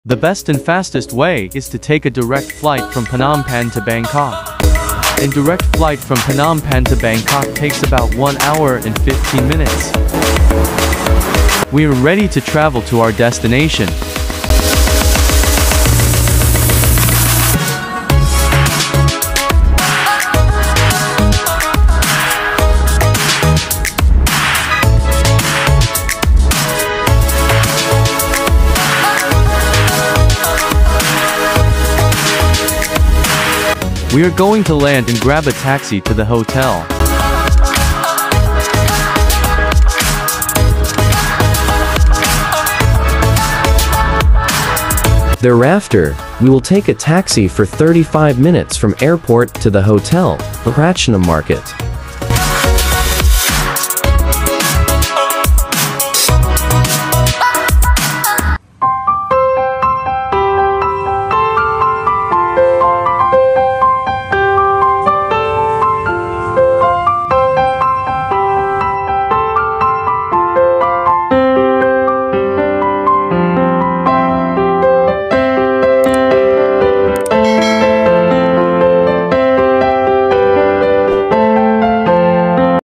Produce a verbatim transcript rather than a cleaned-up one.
The best and fastest way is to take a direct flight from Phnom Penh to Bangkok. A direct flight from Phnom Penh to Bangkok takes about one hour and fifteen minutes. We are ready to travel to our destination. We are going to land and grab a taxi to the hotel. Thereafter, we will take a taxi for thirty-five minutes from airport to the hotel, Pratunam Market.